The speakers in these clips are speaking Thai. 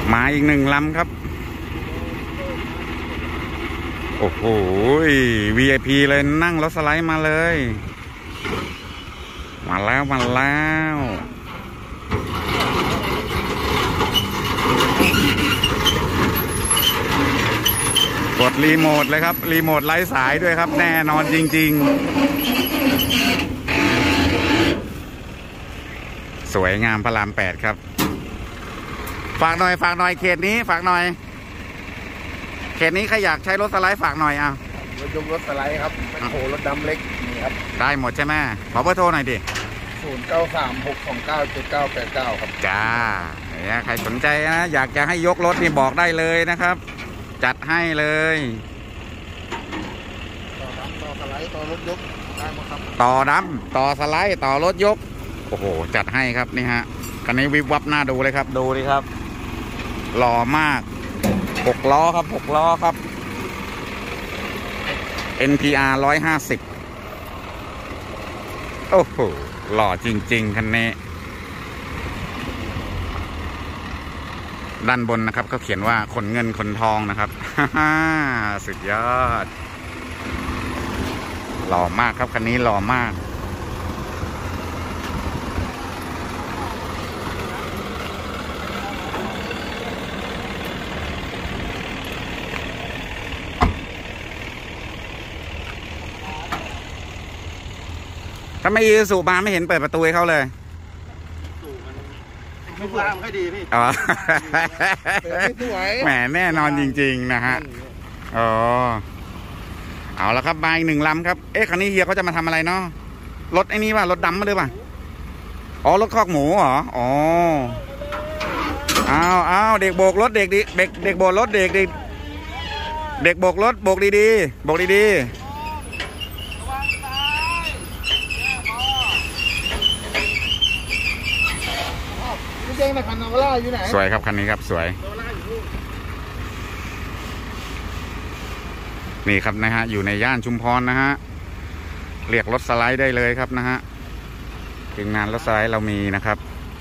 มาอีกหนึ่งลำครับโอ้โห VIP เลยนั่งรถสไลด์มาเลยมาแล้วกดรีโมทเลยครับรีโมทไร้สายด้วยครับแน่นอนจริงๆสวยงามพระราม8ครับฝากหน่อยเขตนี้ฝากหน่อยเขตนี้ใครอยากใช้รถสไลด์ฝากหน่อยอ่ะรถยกรถสไลด์ครับแมคโครรถดำเล็กนี่ครับได้หมดใช่ไหมขอเบอร์โทรหน่อยดิ 0936297989ครับจ้าเนี่ยใครสนใจนะอยากจะให้ยกรถนี่บอกได้เลยนะครับจัดให้เลยต่อสไลด์ต่อรถยกได้หมดครับต่อดำต่อสไลด์ต่อรถยกโอ้โหจัดให้ครับนี่ฮะคันนี้วิบวับหน้าดูเลยครับดูดิครับหล่อมาก6 ล้อครับ6 ล้อครับ NPR 150โอ้โหหล่อจริงๆคันนี้ด้านบนนะครับเขาเขียนว่าขนเงินขนทองนะครับ สุดยอดหล่อมากครับคันนี้หล่อมากถ้าไม่ยืนสูบมาไม่เห็นเปิดประตูให้เขาเลยไม่สวยไม่ดีพี่อ๋อไม่สวยแหมแน่นอนจริงๆนะฮะอ๋อเอาละครับมาอีก1 ลำครับเอ๊ะคันนี้เฮียเขาจะมาทำอะไรเนาะรถไอ้นี่ป่ะรถดำมาหรือเปล่าอ๋อรถคอกหมูเหรออ๋อเอาเด็กโบกรถเด็กโบกรถเด็กโบกรถโบกดีๆโบกดีๆเจ๊งในคันนาวาร่าอยู่ไหนสวยครับคันนี้ครับสวยนี่ครับนะฮะอยู่ในย่านชุมพรนะฮะเรียกรถสไลด์ได้เลยครับนะฮะทีมงานรถสไลด์เรามีนะครับ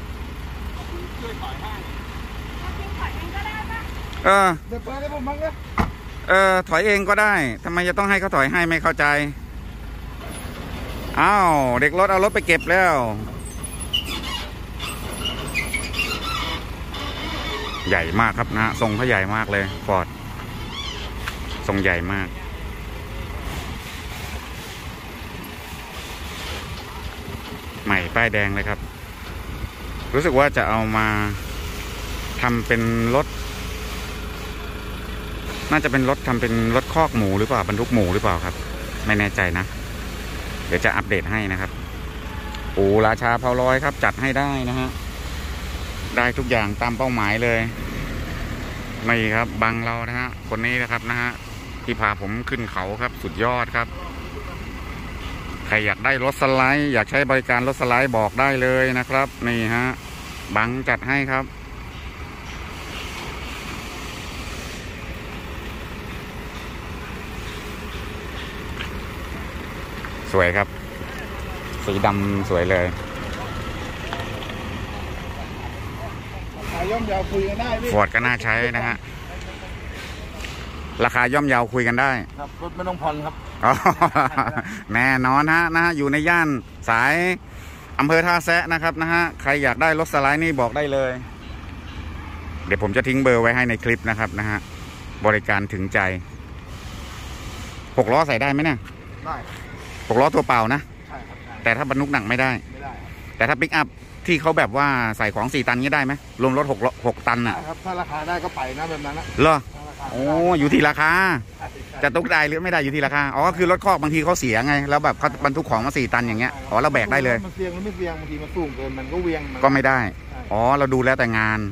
ถอยเองก็ได้ทำไมจะต้องให้เขาถอยให้ไม่เข้าใจอ้าวเด็กรถเอารถไปเก็บแล้วใหญ่มากครับนะทรงเขาใหญ่มากเลยฟอร์ดทรงใหญ่มากใหม่ป้ายแดงเลยครับรู้สึกว่าจะเอามาทำเป็นรถน่าจะเป็นรถทำเป็นรถคอกหมูหรือเปล่าบรรทุกหมูหรือเปล่าครับไม่แน่ใจนะเดี๋ยวจะอัปเดตให้นะครับปู่ราชาเผาลอยครับจัดให้ได้นะฮะได้ทุกอย่างตามเป้าหมายเลยนี่ครับบังเรานะฮะคนนี้นะครับนะฮะที่พาผมขึ้นเขาครับสุดยอดครับใครอยากได้รถสไลด์อยากใช้บริการรถสไลด์บอกได้เลยนะครับนี่ฮะบังจัดให้ครับสวยครับสีดำสวยเลยย่อมยาวคุยกันได้ฟอร์ดก็น่าใช้นะฮะราคาย่อมเยาคุยกันได้ครับรถไม่ต้องผ่อนครับแน่นอนนะฮะอยู่ในย่านสายอำเภอท่าแซะนะครับนะฮะใครอยากได้รถสไลด์นี่บอกได้เลยเดี๋ยวผมจะทิ้งเบอร์ไว้ให้ในคลิปนะครับนะฮะบริการถึงใจ6 ล้อใส่ได้ไหมเนี่ยได้ 6 ล้อตัวเปล่านะใช่ครับแต่ถ้าบรรทุกหนักไม่ได้แต่ถ้าปิกอัพที่เขาแบบว่าใส่ของ4 ตันนี้ได้ไหมรวมรถ6 ตันอ่ะครับถ้าราคาได้ก็ไปนะแบบนั้นนะเหรอโอ้อยู่ที่ราคาจะตุกได้หรือไม่ได้อยู่ที่ราคาอ๋อคือรถคอกบางทีเขาเสียไงแล้วแบบเขาบรรทุกของมา4 ตันอย่างเงี้ยอ๋อเราแบกได้เลยมันเสียงหรือไม่เสียงบางทีมันสูงเกินมันก็เวียงก็ไม่ได้อ๋อเราดูแล้วแต่งาน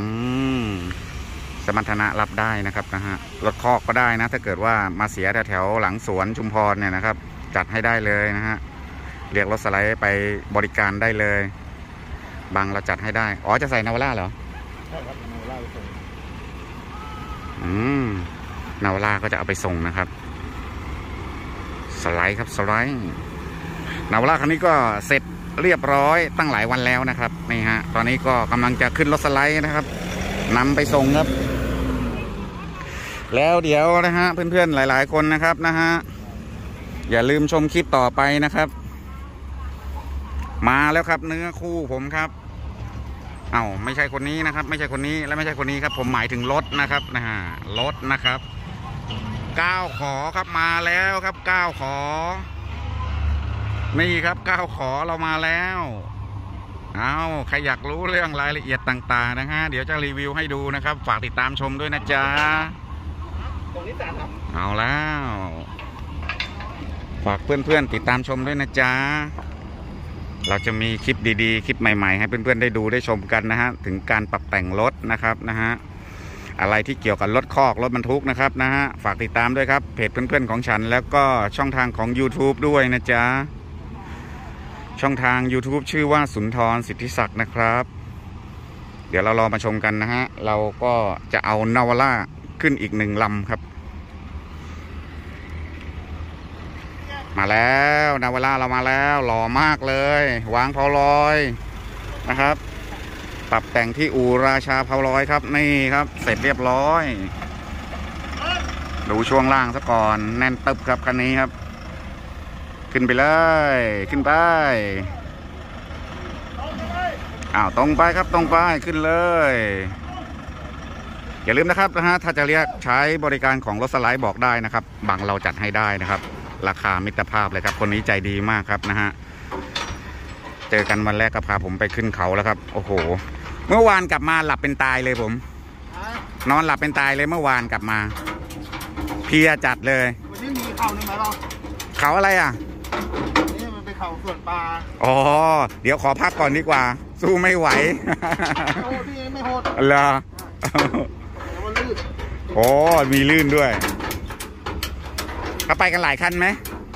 สมรรถนะรับได้นะครับนะฮะรถคอกก็ได้นะถ้าเกิดว่ามาเสียแถวหลังสวนชุมพรเนี่ยนะครับจัดให้ได้เลยนะฮะเรียกรถสไลด์ไปบริการได้เลยบางเราจัดให้ได้อ๋อจะใส่นาวาร่าเหรอใช่ครับนาวาร่าไปส่งนาวาร่าก็จะเอาไปส่งนะครับสไลด์ครับสไลด์นาวาร่าคันนี้ก็เสร็จเรียบร้อยตั้งหลายวันแล้วนะครับนี่ฮะตอนนี้ก็กำลังจะขึ้นรถสไลด์นะครับนำไปส่งครับแล้วเดี๋ยวนะฮะเพื่อนๆหลายๆคนนะครับนะฮะอย่าลืมชมคลิปต่อไปนะครับมาแล้วครับเนื้อคู่ผมครับเอ้าไม่ใช่คนนี้นะครับไม่ใช่คนนี้และไม่ใช่คนนี้ครับผมหมายถึงรถนะครับนะฮะรถนะครับ9 ขอครับมาแล้วครับ9 ขอนี่ครับ9 ขอเรามาแล้วเอาใครอยากรู้เรื่องรายละเอียดต่างๆนะฮะเดี๋ยวจะรีวิวให้ดูนะครับฝากติดตามชมด้วยนะจ๊ะเอาแล้วฝากเพื่อนๆติดตามชมด้วยนะจ๊ะเราจะมีคลิปดีๆคลิปใหม่ๆให้เพื่อนๆได้ดูได้ชมกันนะฮะถึงการปรับแต่งรถนะครับนะฮะอะไรที่เกี่ยวกับรถคอกรถบรรทุกนะครับนะฮะฝากติดตามด้วยครับเพจเพื่อนๆของฉันแล้วก็ช่องทางของ YouTube ด้วยนะจ๊ะช่องทาง YouTube ชื่อว่าสุนทรสิทธิศักดิ์นะครับเดี๋ยวเรารอมาชมกันนะฮะเราก็จะเอานาวาร่าขึ้นอีก1 ลำครับมาแล้วนาวาร่าเรามาแล้วหล่อมากเลยวางเผาลอยนะครับปรับแต่งที่อู่ราชาเผาลอยครับนี่ครับเสร็จเรียบร้อยดูช่วงล่างซะก่อนแน่นตึบครับคันนี้ครับขึ้นไปเลยขึ้นไปอ้าวตรงไปครับตรงไปขึ้นเลยอย่าลืมนะครับนะฮะถ้าจะเรียกใช้บริการของรถสไลด์บอกได้นะครับบางเราจัดให้ได้นะครับราคามิตรภาพเลยครับคนนี้ใจดีมากครับนะฮะเจอกันวันแรกก็พาผมไปขึ้นเขาแล้วครับโอ้โหเมื่อวานกลับมาหลับเป็นตายเลยผมนอนหลับเป็นตายเลยเมื่อวานกลับมาเพลียจัดเลยวันนี้มีเขาหนึ่งไหมเราเขาอะไรอ่ะนี่มันเป็นเขาส่วนปลาอ๋อเดี๋ยวขอพักก่อนดีกว่าสู้ไม่ไหวโอ้พี่ไม่โหดเหรอโอ้มีลื่นด้วยเขาไปกันหลายคันไหม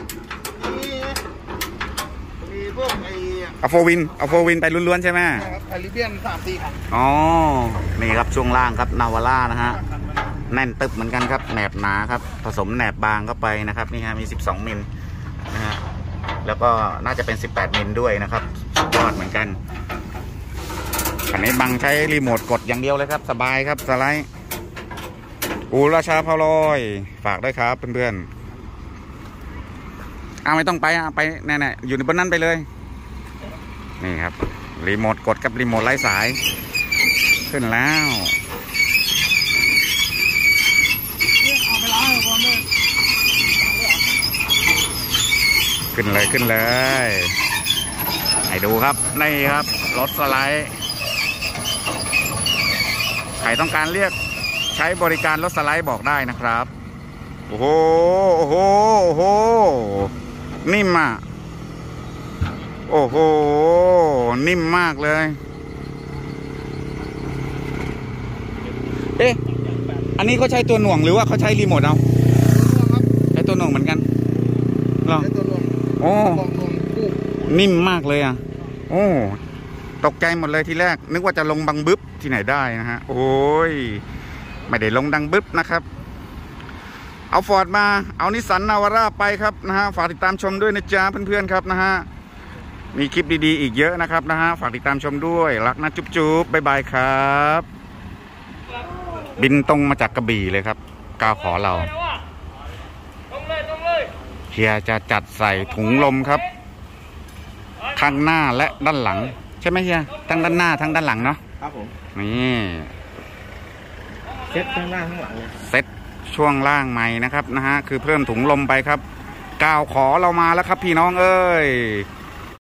มีพวกเอาโฟวินไปล้วนๆใช่ไหมไทลิเบียน3-4 คันอ๋อนี่ครับช่วงล่างครับนาวาร่านะฮะแน่นตึบเหมือนกันครับแหนบหนาครับผสมแหนบบางเข้าไปนะครับนี่ฮะมี12 มิลนะฮะแล้วก็น่าจะเป็น18 มิลด้วยนะครับยอดเหมือนกันคันนี้บังใช้รีโมทกดอย่างเดียวเลยครับสบายครับสไลด์อู่ราชาเผาลอยฝากด้วยครับเพื่อนๆไม่ต้องไปไปแน่ๆอยู่ในบนนั้นไปเลยนี่ครับรีโมทกดกับรีโมทไร้สายขึ้นแล้วขึ้นเลยให้ดูครับนี่ครับรถสไลด์ใครต้องการเรียกใช้บริการรถสไลด์บอกได้นะครับโอ้โหโอ้โหโอ้โหนิ่มอ่ะโอ้โหนิ่มมากเลยเอ๊ะอันนี้เขาใช้ตัวหน่วงหรือว่าเขาใช้รีโมทเอาใช้ตัวหน่วงเหมือนกันหรอโอ้นิ่มมากเลยอ่ะโอ้ตกใจหมดเลยทีแรกนึกว่าจะลงบังบึ๊บที่ไหนได้นะฮะโอ้ยไม่ได้ลงดังบึ๊บนะครับเอาฟอร์ดมาเอานิสสันนาวาร่าไปครับนะฮะฝากติดตามชมด้วยนะจ๊ะเพื่อนๆครับนะฮะมีคลิปดีๆอีกเยอะนะครับนะฮะฝากติดตามชมด้วยรักนะจุ๊บๆบ๊ายบายครับบินตรงมาจากกระบี่เลยครับ9 ขอเราเฮียจะจัดใส่ถุงลมครับข้างหน้าและด้านหลังใช่ไหมเฮียทั้งด้านหน้าทั้งด้านหลังเนาะครับผมนี่เซ็ตข้างหน้าข้างหลังเซ็ตช่วงล่างใหม่นะครับนะฮะคือเพิ่มถุงลมไปครับ9 ขอเรามาแล้วครับพี่น้องเอ้ย